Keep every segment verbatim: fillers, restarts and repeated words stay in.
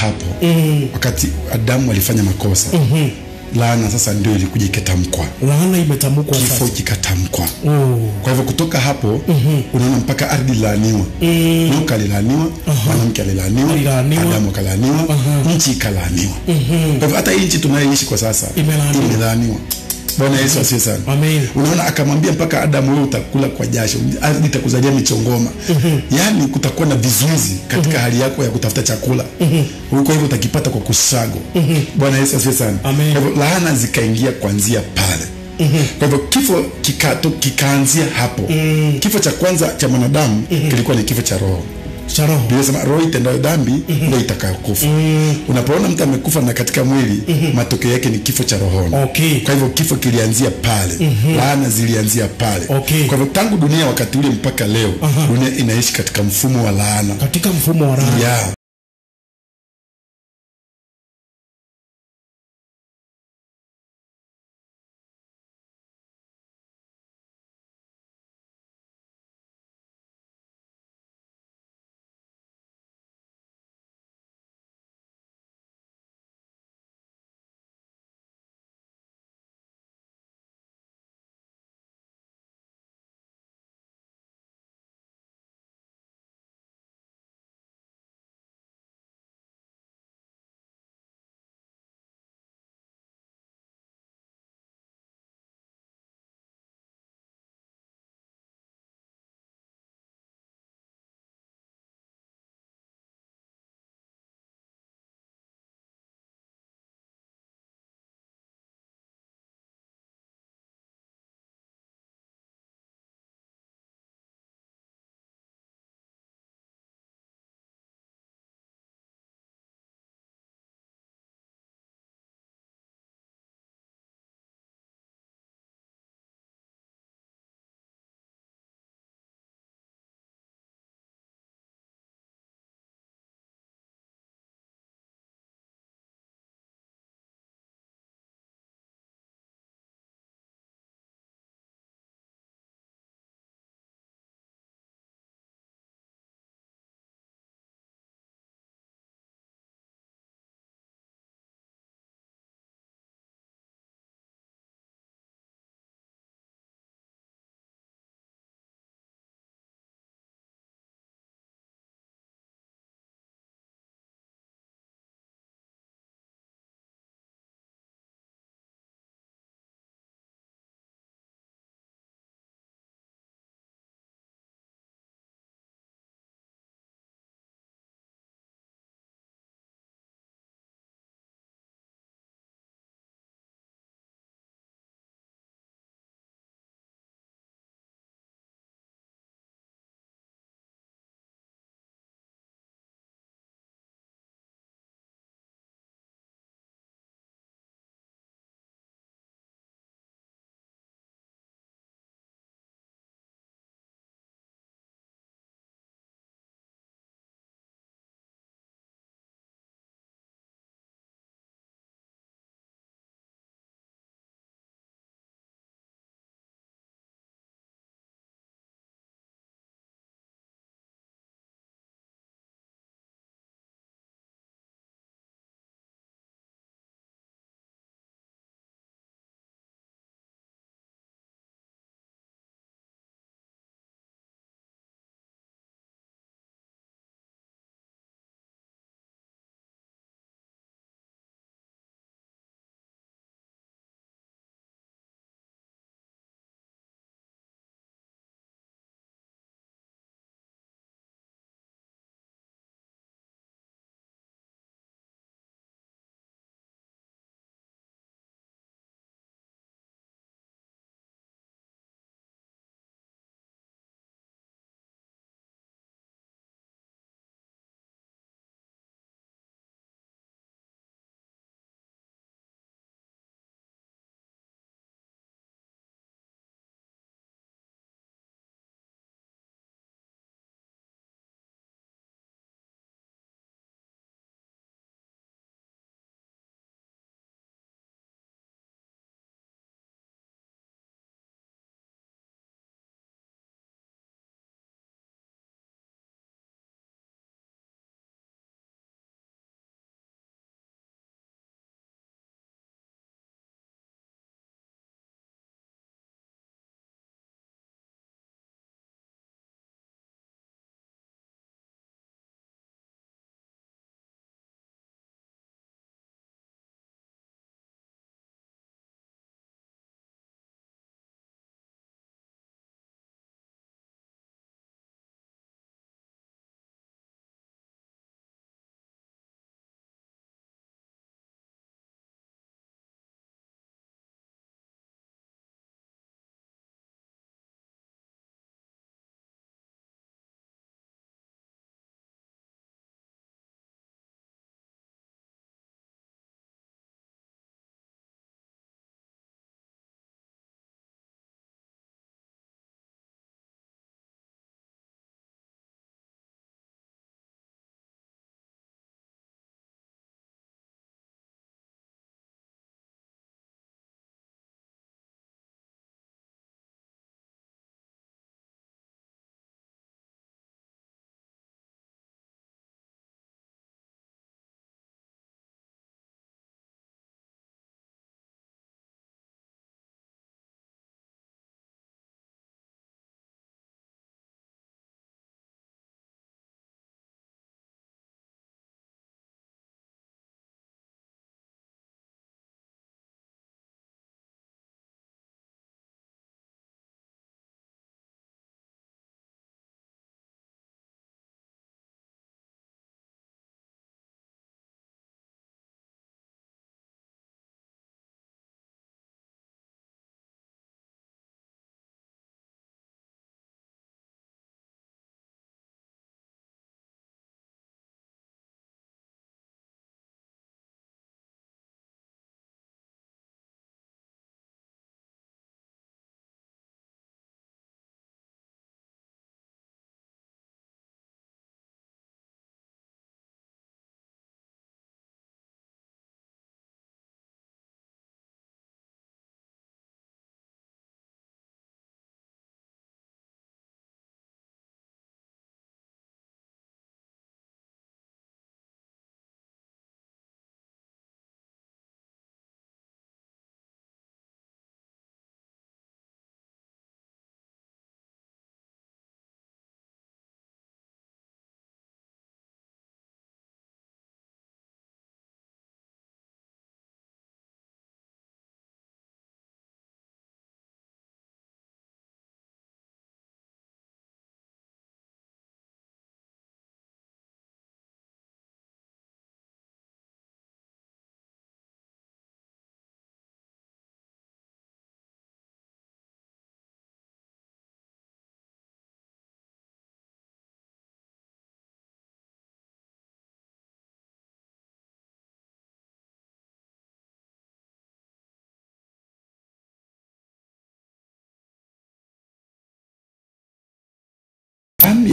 hapo mm. wakati Adamu alifanya makosa, mm-hmm. laana sasa ndio ilikuja ikatamkwa. Laana imetamkwa sasa. Kifo kikatamkwa. Oh. Kwa hivyo kutoka hapo mm-hmm. unaona mpaka ardhi laaniwa. Mm. Nyoka alilaaniwa, uh-huh. mwanamke alilaaniwa, Adamu akalaaniwa, uh-huh. nchi ikalaaniwa. Mm-hmm. Kwa hivyo hata hii nchi tunayoishi kwa sasa imelaaniwa. Bwana Yesu asifiwe sana. Amen. Unaona akamwambia mpaka Adamu, wewe utakula kwa jasho, ardhi itakuzalia michongoma. Mm-hmm. Yaani kutakuwa na vizuizi katika mm-hmm. hali yako ya kutafuta chakula. Mm-hmm. Kwa hivyo utakipata kwa kusago. Mm-hmm. Bwana Yesu asifiwe sana. Amen. Kwa hivyo laana zikaingia kuanzia pale. Mm-hmm. Kwa hivyo kifo kikato kikaanzia hapo. Mm-hmm. Kifo cha kwanza cha mwanadamu mm-hmm. kilikuwa ni kifo cha roho. Cha roho. Biblia inasema roho itendayo dhambi mm-hmm. ndio itakayokufa. Mm-hmm. Unapoona mtu amekufa na katika mwili, mm-hmm. matokeo yake ni kifo cha rohoni. Okay. Kwa hivyo kifo kilianzia pale. Mm-hmm. Laana zilianzia pale. Okay. Kwa hivyo tangu dunia wakati ule mpaka leo, uh-huh. dunia inaishi katika mfumo wa laana. Katika mfumo wa laana. Yeah.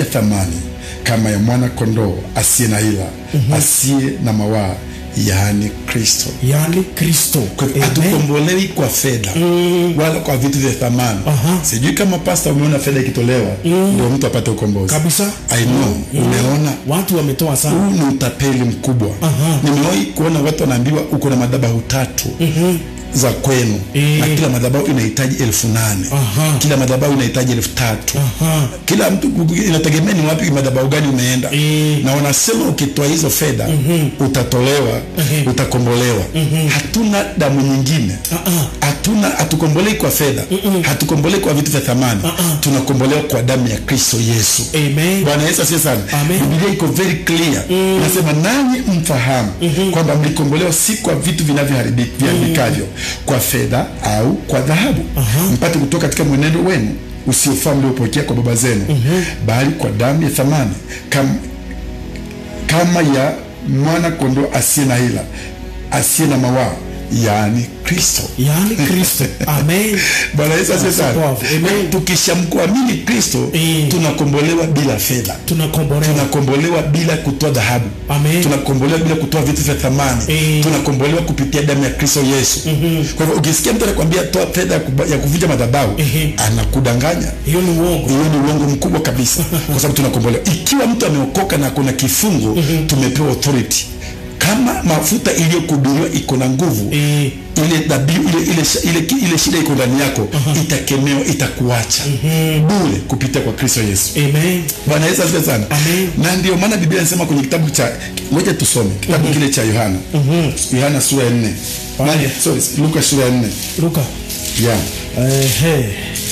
ya thamani kama ya mwana kondoo asiye na ila, mm-hmm. asiye na mawaa, yaani Kristo. Yaani Kristo. Hatukombolewi kwa fedha, mm. wala kwa vitu vya thamani. Uh-huh. Sijui kama pastor umeona fedha ikitolewa mm. ndio mtu apate ukombozi. Kabisa. I know. Mm. Umeona watu wametoa sana. Huu ni utapeli mkubwa. Uh-huh. Nimewahi kuona watu wanaambiwa uko na madhabahu tatu. Mhm. za kwenu, e. na kila madhabahu inahitaji elfu nane. Aha. Kila madhabahu inahitaji elfu tatu. Aha. Kila mtu inategemea ni wapi madhabahu gani umeenda, e. na wanasema ukitoa hizo fedha, mm-hmm. utatolewa, mm-hmm. utakombolewa. Mm-hmm. Hatuna damu nyingine. Uh-uh. Hatuna, hatukombolei kwa fedha, mm-hmm. hatukombolei kwa vitu vya thamani. Uh-uh. Tunakombolewa kwa damu ya Kristo Yesu. Amen. Bwana Yesu asifiwe sana. Biblia iko very clear. Mm. Nasema nanyi mfahamu, mm-hmm. kwamba mlikombolewa si kwa vitu vinavyoharibikavyo, mm. kwa fedha au kwa dhahabu, uh-huh. mpate kutoka katika mwenendo wenu usiofaa mliopokea kwa baba zenu, uh-huh. bali kwa damu ya thamani kama, kama ya mwana kondoo asiye na hila, asiye na mawaa, yaani Kristo. Yaani Kristo. Amen. Bwana Yesu asifiwe sana. Amen. Tukishamkuamini Kristo, e. tunakombolewa bila fedha. Tunakombolewa. Tunakombolewa bila kutoa dhahabu. Amen. Tunakombolewa bila kutoa vitu vya thamani. E. Tunakombolewa kupitia damu ya Kristo Yesu. Mm-hmm. Kwa hivyo ukisikia mtu anakuambia toa fedha ya kuvunja madhabahu, mm-hmm. anakudanganya. Hiyo ni uongo. Hiyo ni uongo mkubwa kabisa. Kwa sababu tunakombolewa. Ikiwa mtu ameokoka na kuna kifungo, mm-hmm. tumepewa authority. Kama mafuta iliyokuhubiriwa iko na nguvu, e. ile dhabihu ile ile ile ile shida iko ndani yako, uh-huh. itakemewa, itakuacha, mm-hmm. bure kupitia kwa Kristo Yesu. Amen. Bwana Yesu asifiwe sana. Amen. Na ndio maana Biblia inasema kwenye kitabu cha, ngoja tusome kitabu, mm-hmm. kile cha Yohana, mm-hmm. Yohana sura ya nne. Nani? Sorry, Luka sura ya nne. Luka. Yeah. Eh eh.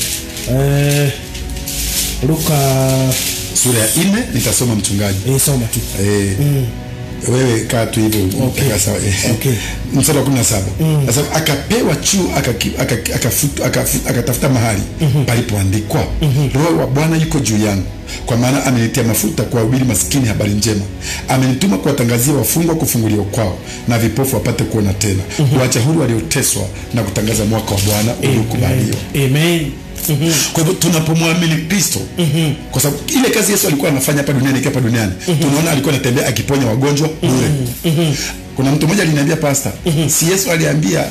Eh Luka sura ya nne nitasoma mchungaji. Eh, soma tu. Eh. Mm. Wewe kaa tu hivyo. Okay. Okay. Mstari wa kumi na saba. Mm. Sasa akapewa chuo, akafuta akatafuta mahali, mm-hmm. palipoandikwa, mm-hmm. Roho wa Bwana yuko juu yangu, kwa maana amenitia mafuta kuwahubiri maskini habari njema. Amenituma kuwatangazia wafungwa kufunguliwa kwao, na vipofu wapate kuona tena, mm-hmm. kuacha huru walioteswa, na kutangaza mwaka wa Bwana uliokubaliwa. Amen. Mm-hmm. Kwa hivyo tunapomwamini Kristo, mm-hmm. kwa sababu ile kazi Yesu alikuwa anafanya hapa duniani, ikiwa hapa duniani, mm-hmm. tunaona alikuwa anatembea akiponya wagonjwa bure. Mm-hmm. Kuna mtu mmoja aliniambia, pastor, mm-hmm. si Yesu aliambia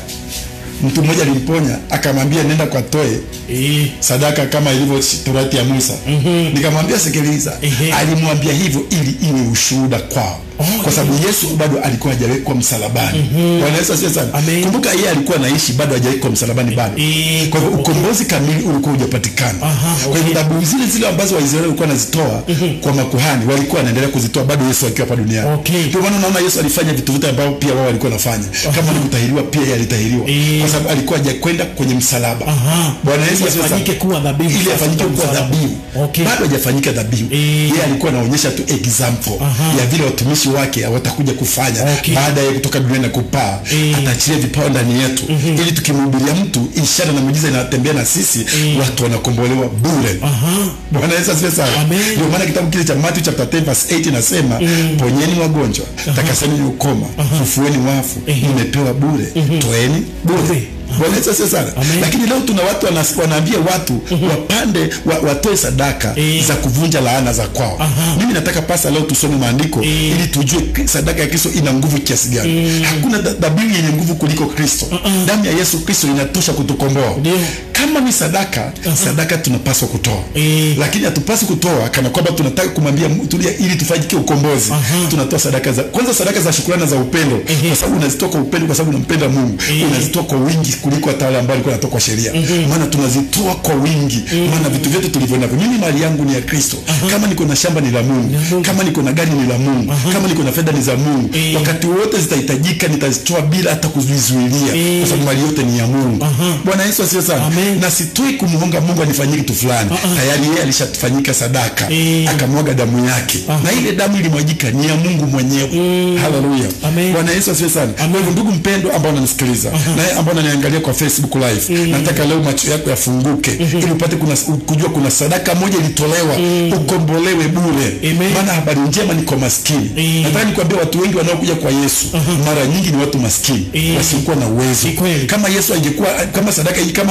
mtu mmoja alimponya, akamwambia nenda kwa toe e. sadaka kama ilivyo Torati ya Musa. Mm-hmm. Nikamwambia sikiliza, mm-hmm. alimwambia hivyo ili iwe ushuhuda kwao. Oh, kwa sababu Yesu bado alikuwa hajawekwa msalabani. Mm-hmm. Bwana Yesu asifiwe sana. Kumbuka yeye alikuwa anaishi bado hajawekwa msalabani bado. E, kwa hivyo okay. ukombozi kamili ulikuwa hujapatikana. Okay. Kwa hivyo dhabihu zile zile ambazo Waisraeli walikuwa wanazitoa, mm-hmm. kwa makuhani, walikuwa wanaendelea kuzitoa bado Yesu akiwa hapa duniani. Okay. Ndio maana naona Yesu alifanya vitu vyote ambavyo pia wao walikuwa wanafanya. Uh-huh. Kama ni kutahiriwa pia yeye alitahiriwa. E. Kwa sababu alikuwa hajakwenda kwenye msalaba. Uh-huh. Bwana Yesu asifiwe sana. Afanyike kuwa dhabihu. Ili afanyike kuwa dhabihu. Okay. Bado hajafanyika dhabihu. E. Yeye alikuwa anaonyesha tu example, uh-huh. ya vile watumishi wake watakuja kufanya, okay. baada ya kutoka duniani na kupaa, e. ataachilia vipawa ndani yetu, mm-hmm. ili tukimhubiria mtu ishara na muujiza inatembea na sisi, e. watu wanakombolewa bure. Uh-huh. Bwana Yesu asifiwe sana. Ndio maana kitabu kile cha Matthew chapter ten verse eight inasema, mm. ponyeni wagonjwa, uh-huh. takaseni ukoma, uh-huh. fufueni wafu, uh-huh. mmepewa bure, uh-huh. toeni bure. Bwana Yesu asifiwe sana. Lakini leo tuna watu wanaambia watu, mm-hmm. wapande wa, watoe sadaka, e. za kuvunja laana za kwao. Aha. Mimi nataka pasa leo tusome maandiko, e. ili tujue sadaka ya Kristo ina nguvu kiasi gani. Mm. Hakuna dhabihu yenye nguvu kuliko Kristo. Uh-uh. Damu ya Yesu Kristo inatosha kutukomboa. Ndio. Kama ni sadaka, uh-huh. sadaka tunapaswa kutoa. E. Lakini hatupaswi kutoa kana kwamba tunataka kumwambia mtu ili tufanyike ukombozi. Uh-huh. Tunatoa sadaka za kwanza, sadaka za shukrani za upendo, uh-huh. kwa sababu unazitoa kwa upendo, kwa sababu unampenda Mungu. Uh-huh. Unazitoa kwa wingi kuliko hata wale ambao walikuwa wanatoka kwa sheria. Mm-hmm. Maana tunazitoa kwa wingi. Mm-hmm. Maana vitu vyote tulivyo navyo, mimi mali yangu ni ya Kristo. Uh-huh. Kama niko na shamba ni la Mungu. Mm-hmm. Kama niko na gari ni la Mungu. Uh-huh. Kama niko na fedha ni za Mungu. Mm-hmm. Wakati wote zitahitajika nitazitoa bila hata kuzizuilia. Mm-hmm. Kwa sababu mali yote ni ya Mungu. Uh-huh. Bwana Yesu asifiwe sana. Na sitoi kumhonga Mungu anifanyie kitu fulani. Uh-huh. Tayari yeye alishafanyika sadaka. Mm-hmm. Akamwaga damu yake. Uh-huh. Na ile damu ilimwagika ni ya Mungu mwenyewe. Mm-hmm. Haleluya. Bwana Yesu asifiwe sana. Kwa hivyo ndugu mpendwa ambao unanisikiliza, uh-huh. na ambao unaniangalia kwa Facebook live, mm-hmm. nataka leo macho yako yafunguke, mm-hmm. ili upate kuna, kujua kuna sadaka moja ilitolewa, mm-hmm. ukombolewe bure. Maana habari njema ni kwa maskini. Mm-hmm. Nataka nikwambie watu wengi wanaokuja kwa Yesu, uh-huh. mara nyingi ni watu maskini, mm-hmm. wasiokuwa na uwezo. Kama Yesu angekuwa, kama sadaka hii, kama kama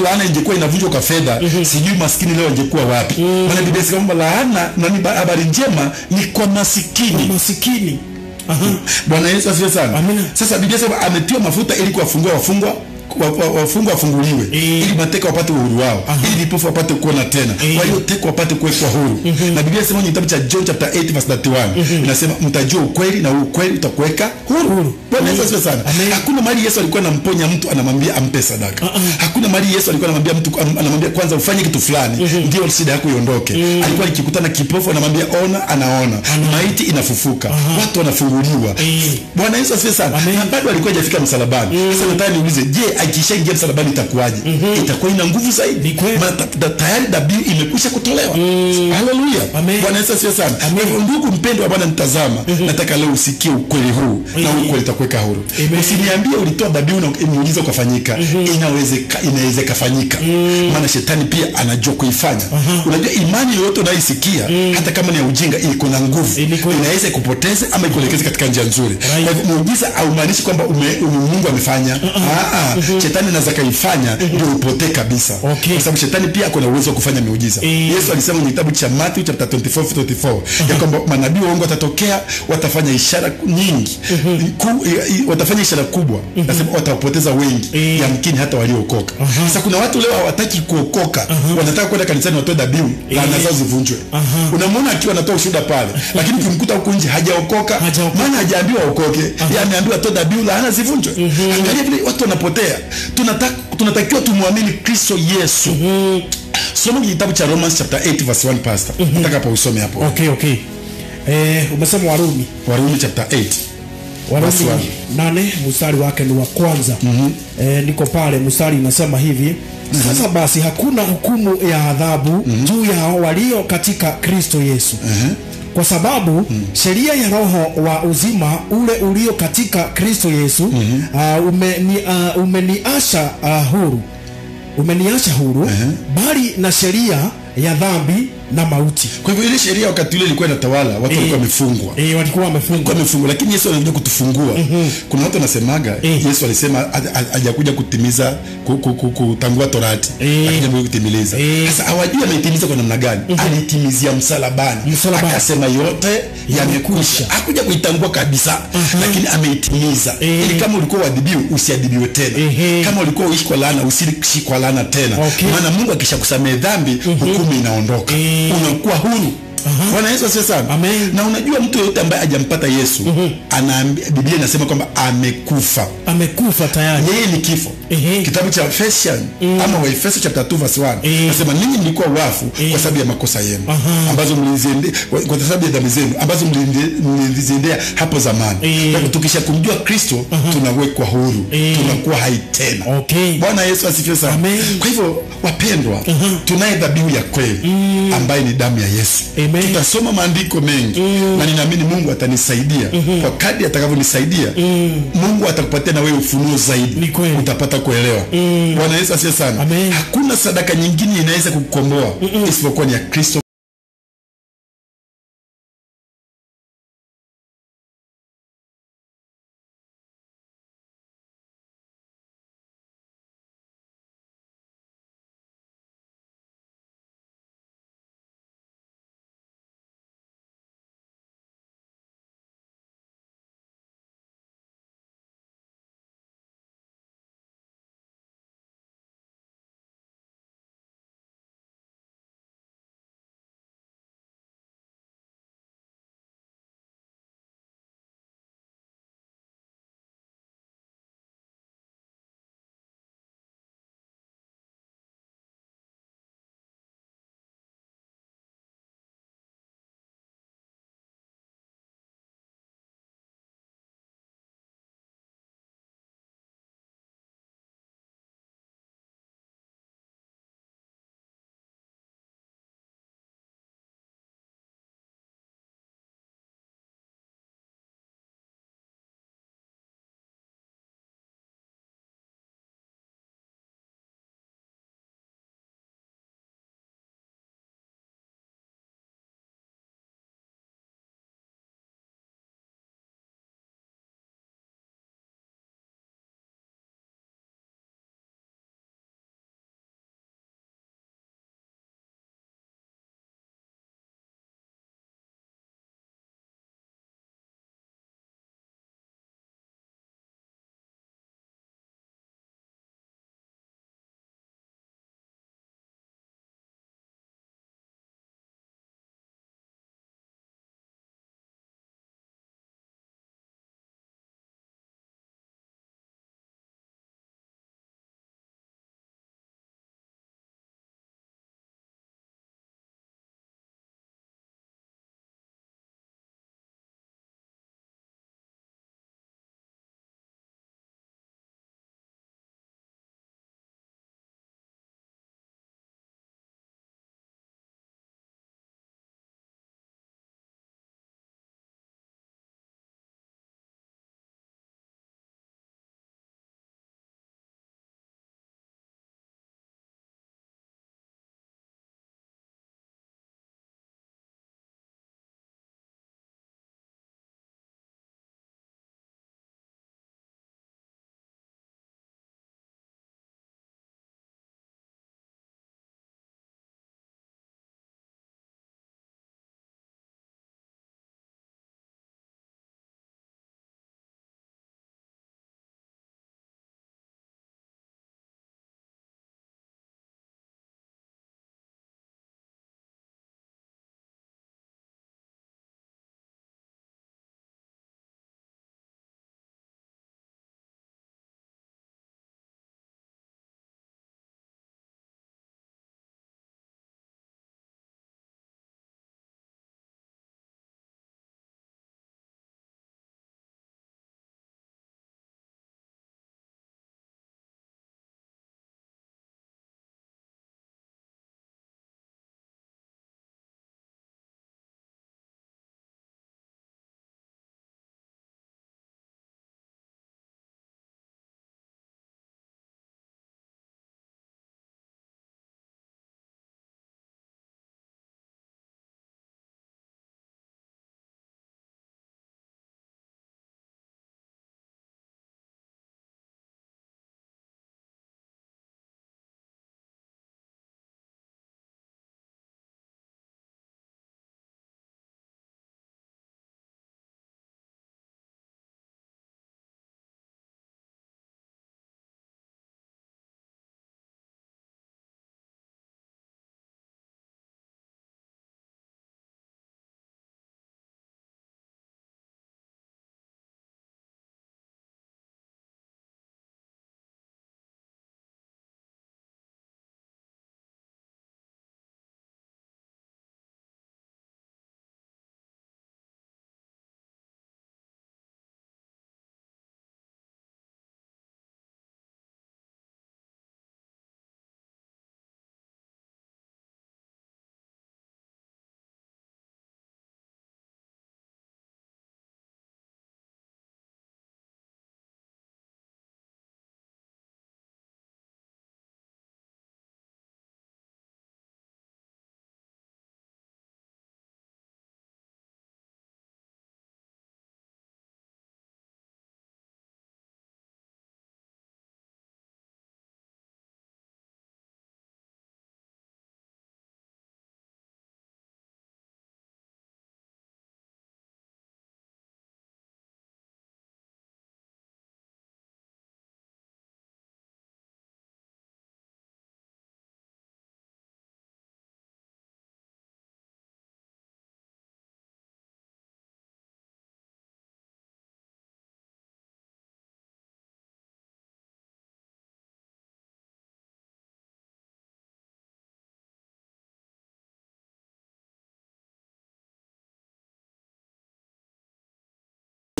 laana ingekuwa inavunjwa kwa fedha, mm-hmm. sijui maskini leo angekuwa wapi. Mm-hmm. Maana Biblia inasema laana na ni habari njema ni kwa masikini. Kwa masikini. Aha. Bwana Yesu asifiwe sana. Amina. Sasa Biblia inasema ametiwa mafuta ili kuwafungua wafungwa, wafungwa wafunguliwe, e. ili mateka wapate uhuru wao, aha. ili vipofu wapate kuona tena, e. waliotekwa wapate kuwekwa huru. Mm-hmm. Na Biblia inasema kwenye kitabu cha John chapter eight verse thirty-one, mm-hmm. inasema mtajua ukweli na ukweli utakuweka huru. Bwana Yesu asifiwe sana. Amen. Hakuna mahali Yesu alikuwa anamponya mtu anamwambia ampe sadaka. Uh-uh. Hakuna mahali Yesu alikuwa anamwambia mtu anamwambia kwanza ufanye kitu fulani, mm-hmm. ndio shida yako iondoke. Mm-hmm. Alikuwa akikutana kipofu anamwambia ona, anaona. Uh-huh. Maiti inafufuka. Uh-huh. Watu wanafunguliwa. Uh-huh. Bwana Yesu asifiwe sana. Amen. Na bado alikuwa hajafika msalabani. Mm-hmm. Sasa nataka niulize, je, akishaingia msalabani itakuwaje? Mm-hmm. Itakuwa ina nguvu zaidi. Maana tayari dhabihu imekwisha kutolewa. Mm-hmm. Haleluya. Bwana Yesu asifiwe sana. Kwa ndugu mpendwa wa Bwana nitazama, mm-hmm. nataka leo usikie ukweli huu, mm-hmm. na ukweli utakuweka huru. Usiniambie ulitoa dhabihu na muujiza ukafanyika. Mm-hmm. Inawezeka, inaweza kufanyika. Mm-hmm. Maana shetani pia anajua kuifanya. Uh-huh. Unajua imani yoyote unaisikia, mm-hmm. hata kama ni ya ujinga, iko na nguvu. Inaweza kupoteza ama ikuelekeze katika njia nzuri. Right. Kwa hivyo muujiza haumaanishi kwamba Mungu amefanya. Uh-huh. Ah, uh-huh. Shetani anaweza kaifanya, uh-huh. ndio upotee kabisa. Okay. Kwa sababu shetani pia ako na uwezo wa kufanya miujiza. E. Yesu alisema kwenye kitabu cha Matthew chapter twenty-four verse twenty-four, uh-huh. ya kwamba manabii waongo watatokea, watafanya ishara nyingi. Uh-huh. Ku, watafanya ishara kubwa. Uh-huh. Nasema watapoteza wengi, e. yamkini hata waliookoka. Uh-huh. Sasa kuna watu leo hawataki kuokoka, uh-huh. wanataka kwenda kanisani watoe dhabihu, e. laana zao zivunjwe. Uh-huh. Unamwona akiwa anatoa ushuhuda pale, uh-huh. lakini ukimkuta huko nje hajaokoka, maana hajaambiwa aokoke, uh-huh. yeye ameambiwa atoe dhabihu, laana zivunjwe. Uh-huh. Angalia vile watu wanapotea. Tunataka tunatakiwa tumwamini Kristo Yesu. Mm-hmm. Soma kitabu cha Romans chapter eight verse one pastor. Mm-hmm. Nataka hapo usome hapo. Okay, okay. Eh, umesema Warumi. Warumi chapter eight. Warumi nane mstari wake ni wa kwanza. Mm-hmm. Eh, niko pale mstari unasema hivi. Mm-hmm. Sasa basi hakuna hukumu ya adhabu, mm-hmm. juu yao walio katika Kristo Yesu. Mm-hmm. Kwa sababu mm. sheria ya roho wa uzima ule ulio katika Kristo Yesu, mm-hmm. uh, umeni, uh, umeniasha uh, huru umeniasha huru, uh-huh. bali na sheria ya dhambi na mauti. Kwa hivyo ile sheria wakati ile ilikuwa inatawala, watu walikuwa e, wamefungwa. Eh, walikuwa wamefungwa. Wamefungwa, lakini Yesu anakuja kutufungua. Mm-hmm. Kuna watu wanasemaga e. Yesu alisema hajakuja kutimiza kutangua Torati, e. lakini amekuja kutimiliza. E. Sasa hawajui ameitimiza kwa namna gani? Mm-hmm. Alitimizia msalabani. Msalabani. Akasema yote yamekwisha. Hakuja kuitangua kabisa, uh-huh. lakini ameitimiza. E. Ili kama ulikuwa uadhibiwe usiadhibiwe tena. E. Kama ulikuwa uishi kwa laana usiishi kwa laana tena. Okay. Maana Mungu akishakusamea dhambi, mm-hmm. hukumu inaondoka. E. Unakuwa huru. Uh-huh. Bwana Yesu asifiwe sana. Amen. Na unajua mtu yote ambaye hajampata Yesu, uh-huh. anaambia, Biblia inasema kwamba amekufa. Amekufa tayari. Yeye ni kifo. Uh-huh. Kitabu cha Ephesians, uh-huh. ama wa Efeso chapter two verse one, uh-huh. nasema ninyi mlikuwa wafu, uh-huh. kwa sababu ya makosa yenu, uh-huh. ambazo mlizende kwa sababu ya dhambi zenu ambazo mlizendea hapo zamani. Uh-huh. Tukisha kumjua Kristo, uh-huh. tunawekwa huru, uh-huh. tunakuwa hai tena. Okay. Bwana Yesu asifiwe sana. Amen. Kwa hivyo wapendwa, uh-huh. tunaye dhabihu ya kweli, uh-huh. ambaye ni damu ya Yesu. Amen. Tutasoma maandiko mengi, mm. na ninaamini Mungu atanisaidia, mm-hmm. kwa kadri atakavyonisaidia, mm. Mungu atakupatia na wewe ufunuo zaidi, utapata kuelewa. Mm. Bwana Yesu asifiwe sana. Amen. Hakuna sadaka nyingine inaweza kukukomboa, mm-hmm. isipokuwa ni ya Kristo.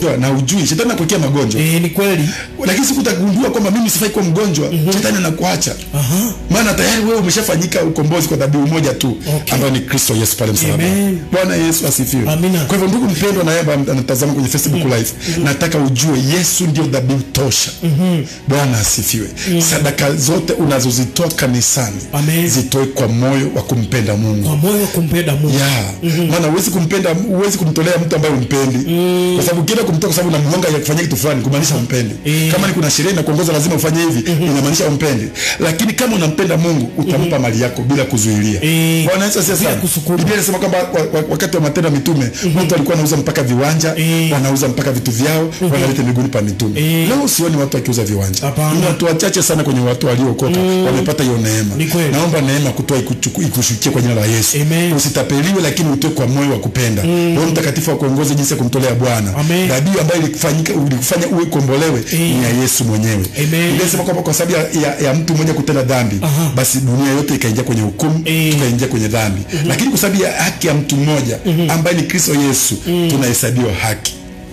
kutoa na ujui, shetani anakuwekea magonjwa. Eh, ni kweli. Lakini siku utagundua kwamba mimi sifai kuwa mgonjwa, mm -hmm. shetani anakuacha. Aha. Maana tayari wewe umeshafanyika ukombozi kwa dhabihu moja tu, okay. ambayo ni Kristo Yesu pale msalabani. Bwana Yesu asifiwe. Amina. Kwa hivyo ndugu mpendwa na yeye anatazama kwenye Facebook mm -hmm. live, mm -hmm. nataka ujue Yesu ndio dhabihu tosha. Mm -hmm. Bwana asifiwe. Mm -hmm. Sadaka zote unazozitoa kanisani, amen, zitoe kwa moyo wa kumpenda Mungu. Kwa moyo wa kumpenda Mungu. Yeah. Mm -hmm. Maana huwezi kumpenda, huwezi kumtolea mtu ambaye umpendi. Mm -hmm. Kwa sababu ukienda kumtoa kwa sababu unamhonga ya kufanya kitu fulani, kumaanisha umpendi. Mm -hmm. Kama ni kuna sherehe na kuongoza lazima ufanye hivi, mm -hmm. inamaanisha umpendi. Lakini kama unampenda Mungu, utampa mm -hmm. mali yako bila kuzuilia. Mm -hmm. Bwana Yesu asifiwe. Biblia inasema kwamba wakati wa Matendo ya Mitume, mm -hmm. watu walikuwa wanauza mpaka viwanja, mm -hmm. wanauza mpaka vitu vyao, mm -hmm. wanaleta miguuni pa mitume. Mm -hmm. Leo sioni watu wakiuza viwanja. Ni watu wachache sana kwenye watu waliokoka mm -hmm. wamepata hiyo neema. Naomba neema kutoa ikushukie kwa jina la Yesu. Amen. Usitapeliwe, lakini utoe kwa moyo wa kupenda. Mm. Roho Mtakatifu akuongoze jinsi ya kumtolea Bwana. Dhabihu ambayo ilikufanyika ulikufanya uwe kombolewe ni ya Yesu mwenyewe. Inasema kwamba kwa sababu ya, ya, ya mtu mmoja kutenda dhambi, aha, basi dunia yote ikaingia kwenye hukumu, tukaingia kwenye dhambi. Mm -hmm. Lakini kwa sababu ya haki ya mtu mmoja mm -hmm. ambaye ni Kristo Yesu, mm -hmm. tunahesabiwa haki.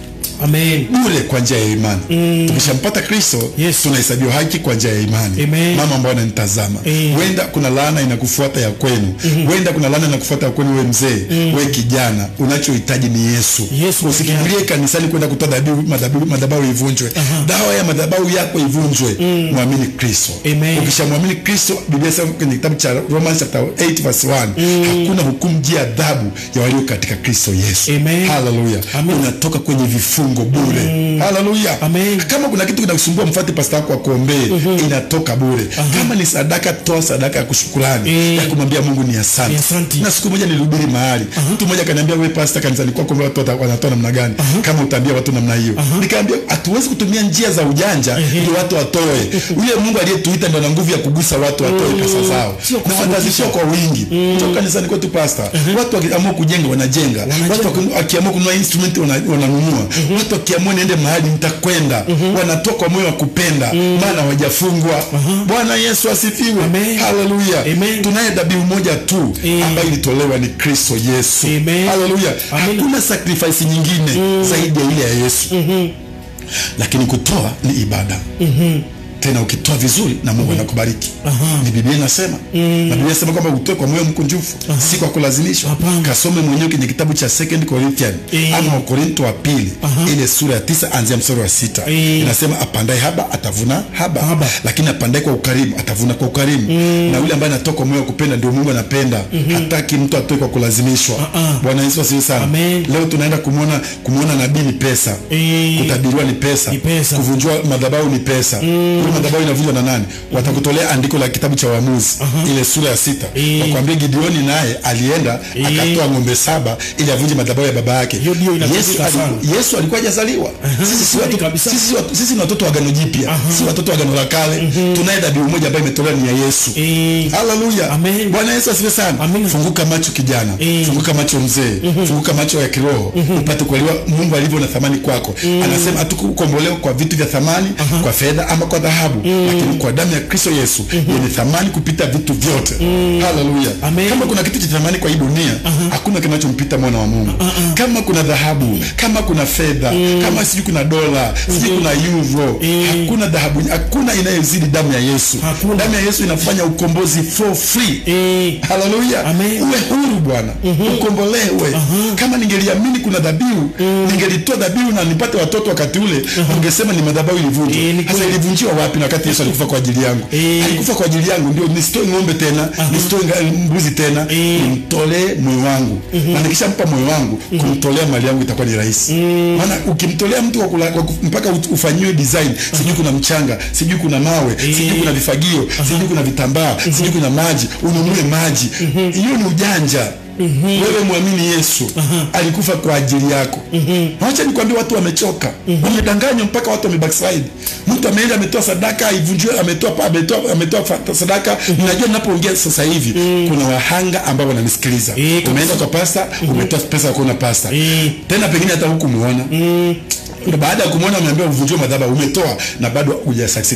Amen. Bure kwa njia ya imani. Mm. Tukishampata Kristo, yes, tunahesabiwa haki kwa njia ya imani. Amen. Mama ambao ananitazama, wenda kuna laana inakufuata ya kwenu. Mm. Wenda kuna laana inakufuata ya kwenu wewe mzee, mm. wewe kijana, unachohitaji ni Yesu. Yesu. Usikimbilie kanisani kwenda kutoa dhabihu, madhabahu madhabahu ivunjwe. Uh-huh. Dawa ya madhabahu yako ivunjwe. Mm. Muamini Kristo. Ukishamwamini Kristo, Biblia inasema kwenye kitabu cha Romans chapter eight verse one, mm. hakuna hukumu juu ya adhabu ya walio katika Kristo Yesu. Hallelujah. Unatoka kwenye vifungo bure. Mm. Hallelujah. Kama kuna kitu kinakusumbua, mfuate pastor wako akuombee, mm -hmm. inatoka bure. Uh-huh. Kama ni sadaka, toa sadaka ya kushukrani, mm. ya kumwambia Mungu ni asante. Asante. Na siku moja nilihubiri mahali, uh-huh. mtu mmoja akaniambia, wewe pastor, kanisani kwako watu wanatoa namna gani? Uh-huh. Kama utaambia watu namna hiyo. Uh-huh. Nikamwambia hatuwezi kutumia njia za ujanja ili uh-huh. watu watoe. Yule Mungu aliyetuita ndio ana nguvu ya kugusa watu watoe mm. pesa zao. Na watazishia kwa wingi. Mm. Toka kanisani kwetu pastor, uh-huh. watu wakiamua kujenga wanajenga. Wanajenga. Watu wakiamua kununua instrument wananunua. Uh-huh. Watu wakiamua niende mahali nitakwenda. Uh-huh. Wanatoa kwa moyo wa kupenda, uh-huh. maana hawajafungwa. Uh-huh. Bwana Yesu asifiwe. Hallelujah. Tunaye dhabihu moja tu uh-huh. ambayo ilitolewa ni Kristo Yesu. Hallelujah. Hakuna sacrifice nyingine uh-huh. zaidi ya ile ya Yesu. Uh-huh. Lakini kutoa ni ibada. Uh-huh. Tena ukitoa vizuri na Mungu anakubariki. Uh-huh. Ni Biblia inasema. Mm. Na Biblia inasema kwamba utoe kwa moyo mkunjufu, uh-huh. si kwa kulazimishwa. Kasome mwenyewe kwenye kitabu cha Second Corinthians e. ama Korinto wa pili, uh-huh. ile sura ya tisa anzia mstari wa sita. E. Inasema apandaye haba atavuna haba, haba. Lakini apandaye kwa ukarimu atavuna kwa ukarimu. Mm. Na yule ambaye anatoa kwa moyo wa kupenda ndio Mungu anapenda. Mm-hmm. Hataki mtu atoe kwa kulazimishwa. Uh-huh. Bwana Yesu asifiwe sana. Amen. Leo tunaenda kumuona kumuona nabii ni pesa. E. Kutabiriwa ni pesa. Ni pesa. Kuvunjwa madhabahu ni pesa. Mm. Madhabahu inavunjwa na nani? Mm-hmm. Watakutolea andiko la kitabu cha Waamuzi, uh-huh. ile sura ya sita. E. Wakwambia Gideoni naye alienda e. akatoa ng'ombe saba ili avunje madhabahu ya baba yake. Yesu, ali, Yesu alikuwa hajazaliwa. Uh-huh. Sisi si watu, sisi watu, sisi ni watoto wa agano jipya. Uh-huh. Si watoto wa agano la kale. Uh-huh. Tunaye dhabihu moja ambayo imetolewa ni ya Yesu. E. Hallelujah. Amen. Bwana Yesu asifiwe sana. Amen. Funguka macho kijana. E. Funguka macho mzee. Uh-huh. Funguka macho ya kiroho. Uh-huh. Upate kuelewa Mungu alivyo na thamani kwako. Uh-huh. Anasema hatukukombolewa kwa vitu vya thamani, uh-huh. kwa fedha ama kwa dhahabu. Uh-huh. Lakini kwa damu ya Kristo Yesu uh-huh. yenye thamani kupita vitu vyote. Uh-huh. Hallelujah. Amen. Kama kuna kitu cha thamani kwa hii dunia, uh-huh. hakuna kinachompita mwana wa Mungu. Uh-huh. Kama kuna dhahabu, kama kuna fedha, uh-huh. kama sijui kuna dola, sijui uh-huh. kuna euro, uh-huh. hakuna dhahabu, hakuna inayozidi damu ya Yesu. Hakuna. Damu ya Yesu inafanya ukombozi for free. Uh-huh. Hallelujah. Amen. Uwe huru Bwana. Uh-huh. Ukombolewe. Uh-huh. Kama ningeliamini kuna dhabihu, uh-huh. ningelitoa dhabihu na nipate watoto wakati ule, uh-huh. ningesema ni madhabahu ilivunjwa. Uh-huh. Sasa ilivunjiwa wapi na wakati Yesu alikufa kwa ajili yangu? Uh-huh. Alikufa kwa ajili yangu ndio nisitoe ng'ombe tena, uh-huh. nisitoe mbuzi tena, uh-huh. nimtolee moyo wangu. Uh-huh. Na nikishampa moyo wangu, uh-huh. kumtolea mali yangu itakuwa ni rahisi. Uh-huh. Maana ukimtolea mtu kwa mpaka ufanyiwe design, uh-huh. sijui kuna mchanga, sijui kuna mawe, uh-huh. sijui kuna vifagio, uh-huh. sijui kuna vitambaa, uh-huh. sijui kuna maji, ununue maji. Uh-huh. Hiyo ni ujanja. Mm-hmm. Wewe muamini Yesu. Uh-huh. Alikufa kwa ajili yako. Mm-hmm. Acha nikwambie watu wamechoka. Mm-hmm. Wamedanganywa mpaka watu wamebackslide. Mtu ameenda ametoa sadaka, ivunjwe, ametoa ametoa ametoa sadaka. Mm-hmm. Najua ninapoongea sasa hivi, mm-hmm. kuna wahanga ambao wananisikiliza. Mm-hmm. Umeenda kwa pasta, mm-hmm. umetoa pesa kwa kuna pasta. Mm-hmm. Tena pengine hata hukumuona. Mm-hmm. Baada ya kumuona ameambia uvunjwe madhabahu, umetoa na bado hujasucceed.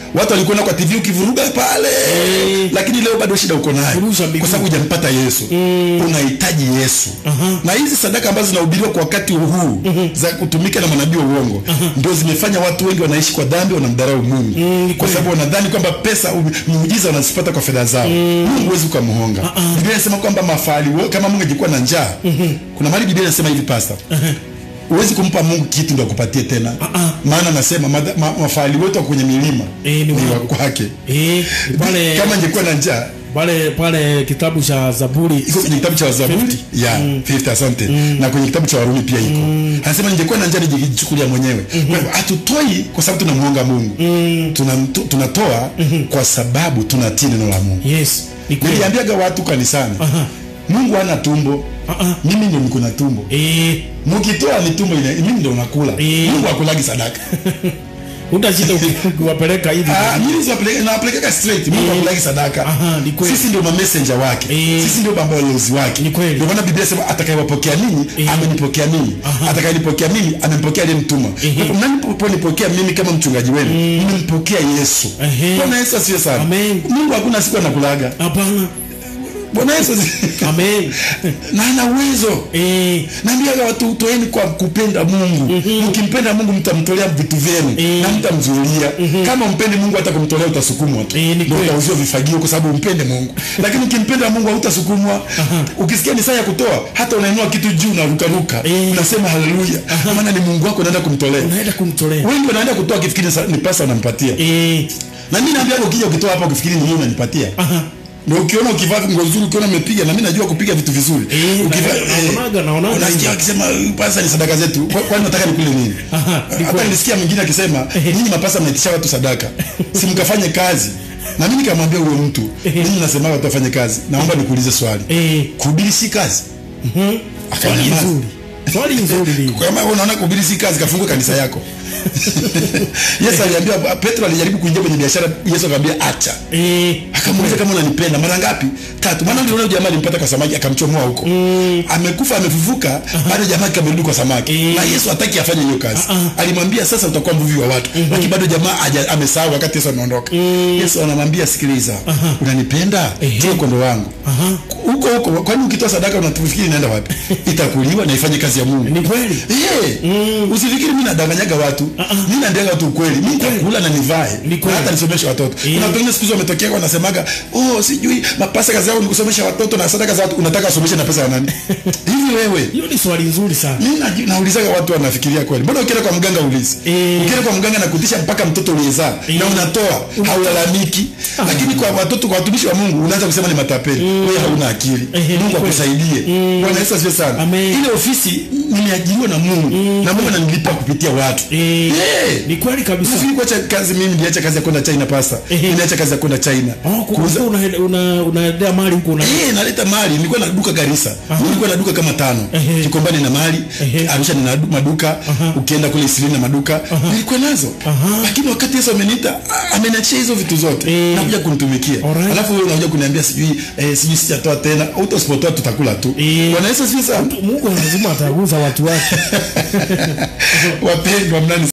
Watu walikuwa kwa T V ukivuruga pale. E. Lakini leo bado shida uko nayo. Kwa sababu hujampata Yesu. Mm. Unahitaji Yesu. Uh-huh. Na hizi sadaka ambazo zinahubiriwa kwa wakati huu uh-huh. za kutumika na manabii wa uongo uh-huh. ndio zimefanya watu wengi wanaishi kwa dhambi, wanamdharau Mungu. Mm. Kwa sababu wanadhani kwamba pesa muujiza wanazipata kwa fedha zao. Mm. Mungu huwezi kumhonga. Uh-huh. Biblia inasema kwamba mafahali kama Mungu angekuwa na njaa. Uh-huh. Kuna mahali Biblia inasema hivi pastor. Uh-huh. Uwezi kumpa Mungu kitu ndio akupatie tena. Uh-uh. Maana nasema mafahali wote wa kwenye milima e, ni wa kwake. Eh, pale kama angekuwa na njaa pale pale kitabu cha Zaburi, iko kwenye kitabu cha Zaburi ya mm. fifty asante mm. na kwenye kitabu cha Warumi pia iko. Mm. Anasema ningekuwa na njaa nijichukulia mwenyewe. Mm-hmm. Kwa hivyo hatutoi kwa sababu tunamuomba Mungu. Mm. Tunatoa tuna mm-hmm. kwa sababu tunatii neno la Mungu. Yes. Niliambiaga watu kanisani. Uh-huh. Mungu hana tumbo. Uh-uh. Mimi ndio niko na tumbo. Eh. Mkitoa ni tumbo ile, mimi ndio nakula. E. Mungu hakulagi sadaka. Utasita ukiwapeleka hivi. Ah, mimi siwapeleka na wapeleka straight. Mungu hakulagi sadaka. Aha, ni kweli. Sisi ndio ma messenger wake. E. Sisi ndio balozi wake. Ndio maana Biblia inasema atakayewapokea ninyi, e. amenipokea mimi. Atakayenipokea mimi, amempokea yule mtuma. Kwa mnanipokea mimi kama mchungaji wenu, mmempokea Yesu. Bwana Yesu asifiwe sana. Amen. Mungu hakuna siku anakulaga. Hapana. Bwana Yesu amen. Na ana uwezo. Eh, naambia watu toeni kwa kupenda Mungu. Mm-hmm. Mkimpenda Mungu mtamtolea vitu vyenu e. na mtamzuilia. Mm-hmm. Kama mpende Mungu hata kumtolea utasukumwa tu. E, ndio utauzia vifagio kwa sababu umpende Mungu. Lakini ukimpenda Mungu hautasukumwa. Uh-huh. Ukisikia ni saa ya kutoa hata unainua kitu juu na rukaruka. E. Unasema haleluya. Uh-huh. Maana ni Mungu wako unaenda kumtolea. Unaenda kumtolea. Wengi wanaenda kutoa kifikiri ni pesa unampatia. Eh. Na mimi naambia ukija ukitoa hapa ukifikiri ni yeye unanipatia. Uh-huh. Ndio ukiona ukivaa nguo nzuri ukiona umepiga na mimi najua kupiga vitu vizuri. E, ukivaa naonaga naonaga unasikia akisema pasa ni sadaka zetu. Kwani nataka nikule nini? Hata nilisikia mwingine akisema ninyi mapasa mnaitisha watu sadaka. Si mkafanye kazi. Na mimi nikamwambia huyo mtu, mimi nasema watu wafanye kazi. Naomba nikuulize swali. Kuhubiri si kazi? Mhm. Akaniambia swali nzuri hili. Kama unaona kuhubiri si kazi, kafungue kanisa yako. Yesu aliambia Petro alijaribu kuingia kwenye biashara, Yesu akamwambia acha. Eh, akamuuliza kama unanipenda mara ngapi? Tatu. Maana ndio jamaa alimpata kwa samaki akamchomoa huko. Mm. Amekufa amefufuka, bado jamaa kamerudi kwa samaki. E. Na Yesu hataki afanye hiyo kazi. Uh-uh. Alimwambia sasa utakuwa mvuvi wa watu. Mm-hmm. Lakini bado jamaa amesahau wakati Yesu anaondoka. Mm. Yesu anamwambia sikiliza, uh-huh. unanipenda? Ndio kondo wangu. Huko uh-huh. huko kwani ukitoa sadaka unatufikiri inaenda wapi? Itakuliwa na ifanye kazi ya Mungu. Ni kweli? Eh. Mm. Usifikiri mimi nadanganyaga watu. Uh-uh. Mimi naendelea tu kweli. Mimi nitakula na nivae. Hata nisomeshe watoto. E. Kuna wengine siku hizo wametokea wanasemaga, "Oh, sijui mapasa kazi yao ni kusomesha watoto na sadaka za watu unataka usomeshe na pesa ya nani?" Hivi wewe? Hiyo ni swali nzuri sana. Mimi naulizaga watu wanafikiria kweli. Mbona ukienda kwa mganga ulizi? E. Ukienda kwa mganga na kutisha mpaka mtoto uliyezaa e. na unatoa, haulalamiki. Ah. Lakini kwa watoto kwa watumishi wa Mungu unaanza kusema ni matapeli. Mm. Wewe hauna akili. E. Mungu akusaidie. Mm. Bwana Yesu asifiwe sana. Amen. Ile ofisi nimeajiriwa na Mungu mm. na Mungu ananilipa kupitia watu. Eh. Hey. Ni kweli kabisa. Mimi kuacha kazi mimi niliacha kazi ya kwenda China pasa. Eh. Niliacha kazi ya kwenda China. Oh, kuuza una una unaendea mali huko una. Eh, naleta mali. Nilikuwa na duka Garissa. Nilikuwa na duka kama tano. Eh. Kikombani na mali. Eh. Arusha nina maduka. Uh-huh. Ukienda kule Isilini na maduka. Uh-huh. Nilikuwa nazo. Uh-huh. Lakini wakati Yesu ameniita, ameniachia hizo vitu zote. Eh. Nakuja kunitumikia. Right. Alafu wewe unakuja kuniambia sijui eh, sijui sitatoa tena. Utasipotoa tutakula tu. Eh. Bwana Yesu asifiwe sana. Mungu lazima ataguza watu wake. Wapendwa mnani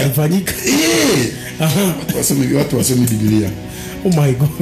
Alifanyika. Eh. Aha. Watu wasome watu wasome Biblia. Oh my God.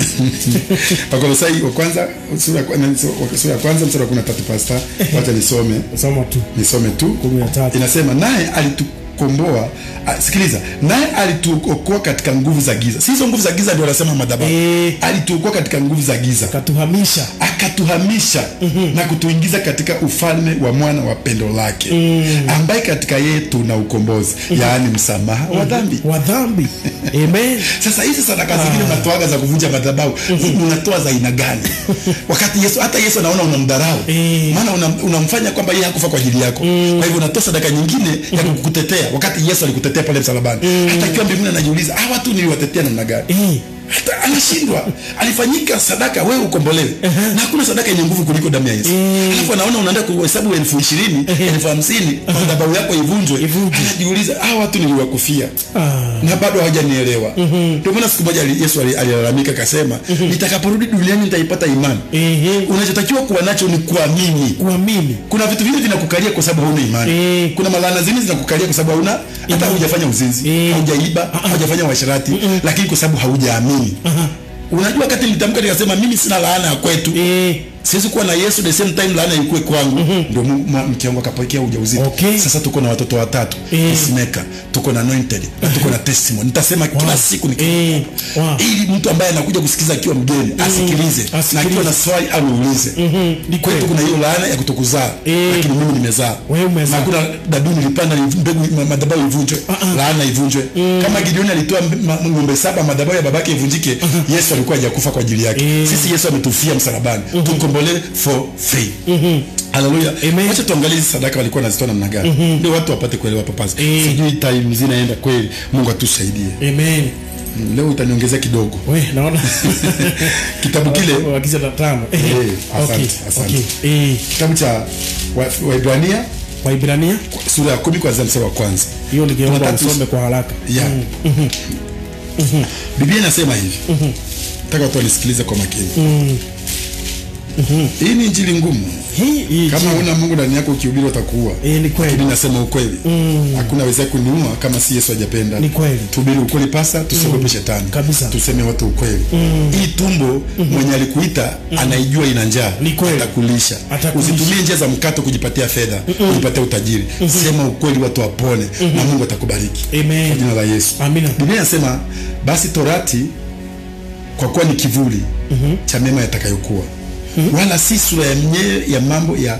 Wakolosai wa kwanza sura ya kwanza sura ya kwanza mstari wa kumi na tatu pastor. Wacha nisome. Soma tu. Nisome tu. kumi na tatu. Inasema naye alitukomboa, sikiliza, naye alituokoa katika nguvu za giza. Si hizo nguvu za giza ndio anasema madhabahu. E. Alituokoa katika nguvu za giza. Akatuhamisha. Akatuhamisha mm-hmm. na kutuingiza katika ufalme wa mwana wa pendo lake. Mm. Ambaye katika yeye tuna ukombozi, mm-hmm. yaani msamaha mm-hmm. wa dhambi. Wa dhambi. Amen. Sasa hizi sadaka zingine mnatoaga za kuvunja madhabahu, unatoa za aina gani? Wakati Yesu, hata Yesu anaona unamdharau. Maana unamfanya kwamba yeye hakufa kwa ajili yako. Kwa hivyo unatoa sadaka nyingine ya kukutetea wakati Yesu alikutetea pale msalabani. Hata ikiwa mbinguni anajiuliza, "Ah, watu niliwatetea namna gani?" Hata anashindwa. Alifanyika sadaka wewe ukombolewe. Uh-huh. Na hakuna sadaka yenye nguvu kuliko damu ya Yesu. Uh-huh. Alafu anaona unaenda kuhesabu elfu ishirini, elfu hamsini, madhabahu yako ivunjwe. Anajiuliza, "Ah, watu niliwakufia." Uh-huh. Na bado hawajanielewa. Uh-huh. Ndio maana siku moja Yesu alilalamika akasema, uh-huh. "Nitakaporudi duniani nitaipata imani." Uh-huh. Unachotakiwa kuwa nacho ni kuamini. Kuamini. Kuna vitu vingi vinakukalia kwa sababu hauna imani. Uh-huh. Kuna malana zingine zinakukalia kwa sababu hauna hata hujafanya uzinzi, uh-huh. haujaiba, uh-huh. hujafanya uasherati, uh-huh. lakini kwa sababu haujaamini. Uh-huh. Unajua wakati nilitamka nikasema mimi sina laana ya kwetu. Eh. Siwezi kuwa na Yesu the same time laana ikuwe kwangu. Mm-hmm. Ndio mke wangu akapokea ujauzito. Okay. Sasa tuko na watoto watatu. Peacemaker, tuko na anointed, na tuko na testimony. Nitasema wow. kila siku ni eh. wow. ili mtu ambaye anakuja kusikiza akiwa mgeni mm-hmm. asikilize. Asikilize. Na akiwa na swali aulize. Mhm. Ni kwetu kuna hiyo laana ya kutokuzaa, eh. lakini mimi nimezaa. Wewe umezaa. Na kuna daduni nilipanda mbegu madhabahu ivunjwe, uh-uh. laana ivunjwe. Mm. Kama Gideon alitoa ng'ombe saba madhabahu ya babake ivunjike, uh-huh. Yesu alikuwa hajakufa kwa ajili yake. Eh. Sisi Yesu ametufia msalabani. Mm-hmm. Tukombolewe for free. Mhm. Hallelujah. Wacha tuangalie sadaka walikuwa wanazitoa namna gani. Mm-hmm. Ndio watu wapate kuelewa papazi. E. Sijui time zinaenda kweli. Mungu atusaidie. Amen. Leo utaniongezea kidogo. We, naona. Kitabu kile wakiza tano. Eh, asante, okay. asante. Okay. Eh. Kitabu cha Waibrania, Waibrania sura ya kumi kuanzia mstari wa kwanza. Hiyo ningeomba usome kwa haraka. Yeah. Mhm. Mhm. Biblia inasema hivi. Mhm. Nataka watu wanisikilize kwa makini. Mhm. Mm-hmm. Hii ni injili ngumu. Hii, hii kama una Mungu ndani yako ukihubiri utakuua. Eh, ni kweli. Mimi nasema ukweli. Mm. Hakuna weza kuniua kama si Yesu hajapenda. Ni kweli. Tuhubiri ukweli pasa, tusiogope mm. shetani. Kabisa. Tuseme watu ukweli. Mm. Hii tumbo mm-hmm. mwenye alikuita mm. anaijua ina njaa. Atakulisha. Usitumie njia za mkato kujipatia fedha, mm-hmm. kujipatia utajiri. Mm-hmm. Sema ukweli watu wapone, mm-hmm. na Mungu atakubariki. Amen. Kwa jina la Yesu. Amina. Biblia inasema basi Torati kwa kuwa ni kivuli mm-hmm. cha mema yatakayokuwa. Mm-hmm. Wala si sura ya mwenyewe ya mambo ya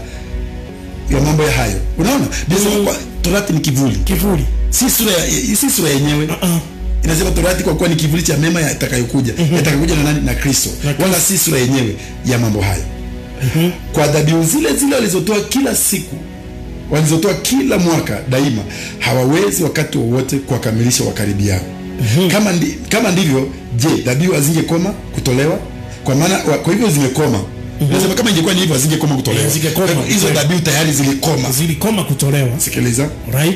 ya mambo ya hayo. Unaona? Mm-hmm. Kwa Torati ni kivuli. Kivuli. Si sura ya, si sura yenyewe. Uh-uh. Inasema Torati kwa kuwa ni kivuli cha mema yatakayokuja. Mm-hmm. Yatakayokuja na nani? Na Kristo. Wala si sura yenyewe ya mambo hayo. Mm-hmm. Kwa dhabihu zile zile walizotoa kila siku, walizotoa kila mwaka daima, hawawezi wakati wowote kuwakamilisha wakaribi yao. Mm-hmm. Kama ndi, kama ndivyo, je, dhabihu hazingekoma kutolewa? Kwa maana kwa hivyo zimekoma. Mm-hmm. Nasema kama ingekuwa ni hivyo zingekoma kutolewa. Yeah, hizo dhabihu tayari zilikoma. Zilikoma kutolewa. Sikiliza. Right?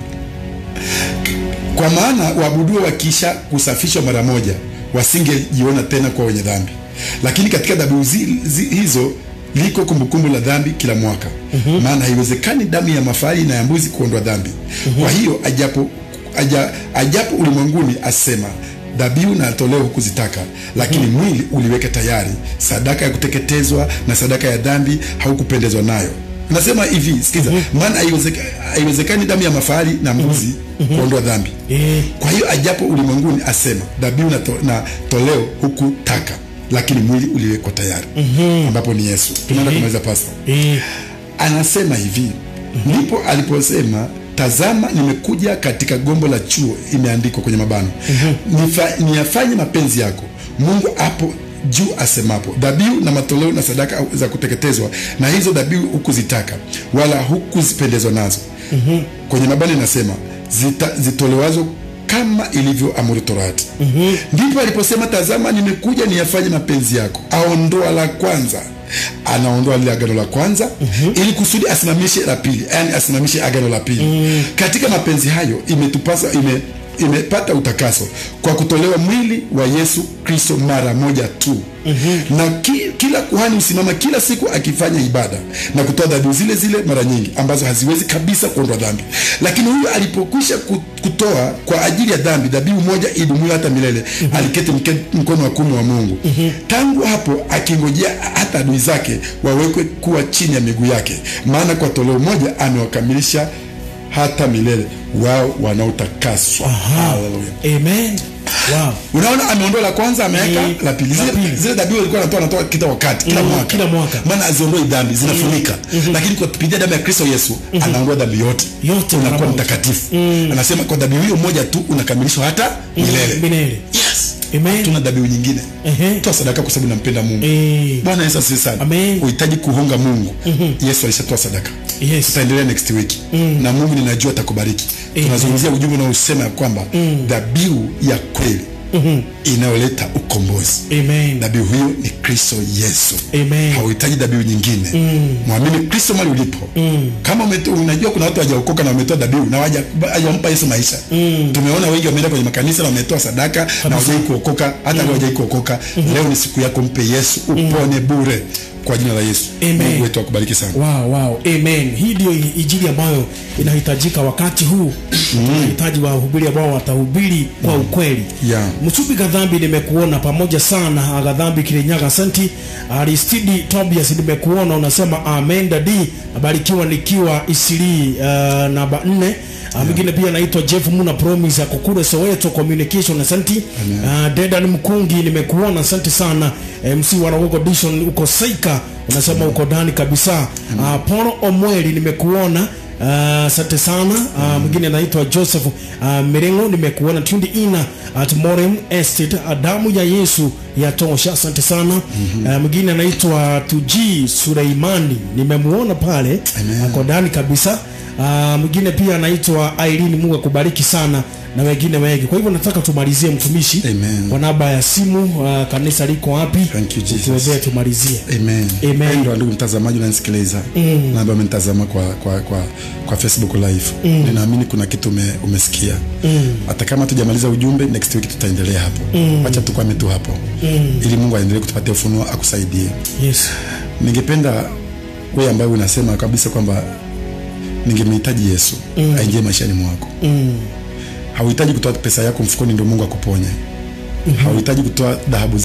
Kwa maana waabudu wakisha kusafishwa mara moja, wasingejiona tena kwa wenye dhambi. Lakini katika dhabihu hizo liko kumbukumbu la dhambi kila mwaka. Mm-hmm. Maana haiwezekani damu ya mafahali na ya mbuzi kuondoa dhambi. Mm-hmm. Kwa hiyo ajapo aja, ajapo ulimwenguni asema dhabihu na toleo hukuzitaka, lakini mm-hmm. mwili uliweka tayari, sadaka ya kuteketezwa na sadaka ya dhambi haukupendezwa nayo. Nasema hivi, sikiza, mm-hmm. maana haiwezekani haiwezekani damu ya mafahali na mbuzi mm-hmm. kuondoa dhambi. Mm-hmm. Kwa hiyo ajapo ulimwenguni asema dhabihu na, to, na toleo hukutaka, lakini mwili uliwekwa tayari. Mm-hmm. Ambapo ni Yesu. Tunaenda mm-hmm. kumaliza pasta. Mm-hmm. Anasema hivi, mm-hmm. ndipo aliposema tazama nimekuja katika gombo la chuo, imeandikwa kwenye mabano. Mm-hmm. Nifa, niyafanye mapenzi yako. Mungu hapo juu asemapo, dhabihu na matoleo na sadaka za kuteketezwa, na hizo dhabihu hukuzitaka wala hukuzipendezwa nazo. Mm-hmm. Kwenye mabano inasema zita, zitolewazo kama ilivyo amri Torati. Mm-hmm. Ndipo aliposema tazama nimekuja niyafanye mapenzi yako. Aondoa la kwanza, anaondoa lile agano la kwanza, mm-hmm. ili kusudi asimamishe la pili, yani asimamishe agano la pili. Mm-hmm. Katika mapenzi hayo imetupasa ime imepata utakaso kwa kutolewa mwili wa Yesu Kristo mara moja tu. Mm-hmm. Na ki, kila kuhani usimama kila siku akifanya ibada na kutoa dhabihu zile zile mara nyingi ambazo haziwezi kabisa kuondoa dhambi. Lakini huyu alipokwisha kutoa kwa ajili ya dhambi dhabihu moja idumuyo hata milele, mm-hmm. aliketi mkono wa kuume wa Mungu. Mm-hmm. Tangu hapo akingojea hata adui zake wawekwe kuwa chini ya miguu yake, maana kwa toleo moja amewakamilisha hata milele wao wanaotakaswa. Hallelujah. Amen. Wow. Unaona, ameondoa la kwanza, ameweka mm. la pili. Zile, zile dhabihu alikuwa anatoa anatoa kila wakati, kila mm. mwaka. Kila mwaka. Maana aziondoi dhambi, zinafunika. Mm-hmm. Lakini kwa kupitia damu ya Kristo Yesu, mm-hmm. anaondoa dhambi yote. Yote unakuwa mtakatifu. Mm. Anasema kwa dhabihu hiyo moja tu unakamilishwa hata mm. milele. Milele. Yes. Amen. Tuna dhabihu nyingine. Uh-huh. Toa sadaka kwa sababu nampenda Mungu. Uh-huh. Bwana Yesu asifiwe sana. Amen. Uhitaji kuhonga Mungu. Uh-huh. Yesu alishatoa sadaka. Yes. Tutaendelea next week. Uh-huh. Na Mungu ninajua atakubariki. Uh-huh. Tunazungumzia ujumbe unaosema kwamba uh-huh. dhabihu ya kweli Mm-hmm. inayoleta ukombozi. Amen. Dhabihu hiyo ni Kristo Yesu. Amen. Hauhitaji dhabihu nyingine. Mm. Muamini Kristo mahali ulipo. Mm. Kama umeto, unajua kuna watu hawajaokoka na wametoa dhabihu na hawaja hajampa Yesu maisha. Mm. Tumeona wengi wameenda kwenye makanisa na wametoa sadaka na hawajai kuokoka, hata mm. hawajai kuokoka. Mm-hmm. Leo ni siku yako, mpe Yesu upone mm. bure kwa jina la Yesu. Mungu wetu akubariki sana. Wow, wow. Amen. Hii ndio injili ambayo inahitajika wakati huu. Mm. Tunahitaji wahubiri ambao watahubiri kwa mm. ukweli. Yeah. Msupi Gadhambi nimekuona pamoja sana. Gadhambi Kirinyaga Santi. Aristidi Tobias nimekuona unasema amen daddy. Nabarikiwa nikiwa Isili uh, namba nne. Yeah. Mwingine pia anaitwa Jeff Muna Promise ya Kukure Soweto Communication. Asante. Uh, Dedan Mkungi nimekuona, asante sana. M C Warawogo Dishon uko Saika unasema uko ndani kabisa. Uh, Poro Omweli nimekuona, asante uh, sana. Uh, mwingine anaitwa Joseph uh, Mirengo nimekuona. Tundi ina at Morem Estate. Adamu ya Yesu ya tosha, asante sana. Mm-hmm. Uh, mwingine anaitwa Tuji Suleimani nimemuona pale uko ndani kabisa. Uh, mwingine pia anaitwa Irene, Mungu akubariki sana na wengine wengi. Kwa hivyo nataka tumalizie mtumishi. Amen. Kwa namba ya simu, uh, kanisa liko wapi? Thank you Jesus. Tuweze tumalizie. Amen. Amen. Ndio ndugu mtazamaji unanisikiliza. Mm. Na ambao mtazama kwa kwa kwa kwa Facebook live. Mm. Ninaamini kuna kitu ume, umesikia. Mm. Hata kama tujamaliza ujumbe, next week tutaendelea hapo. Mm. Acha tukwame tu hapo. Mm. Ili Mungu aendelee kutupatia ufunuo akusaidie. Yes. Ningependa wewe ambaye unasema kabisa kwamba ningemhitaji Yesu mm. aingie maishani mwako. Mm. Hauhitaji kutoa pesa yako mfukoni ndio Mungu akuponye. Mm-hmm. Hauhitaji kutoa dhahabu